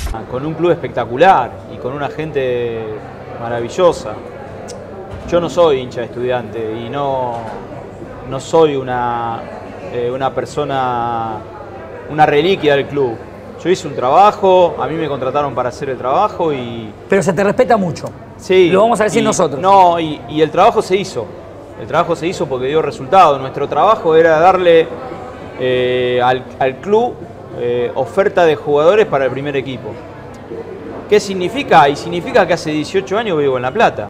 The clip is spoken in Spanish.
Con un club espectacular y con una gente maravillosa. Yo no soy hincha de Estudiante y no soy una persona, una reliquia del club. Yo hice un trabajo, a mí me contrataron para hacer el trabajo y... Pero se te respeta mucho. Sí. Lo vamos a decir nosotros. No, y el trabajo se hizo. El trabajo se hizo porque dio resultado. Nuestro trabajo era darle al club oferta de jugadores para el primer equipo. ¿Qué significa? Y significa que hace 18 años vivo en La Plata.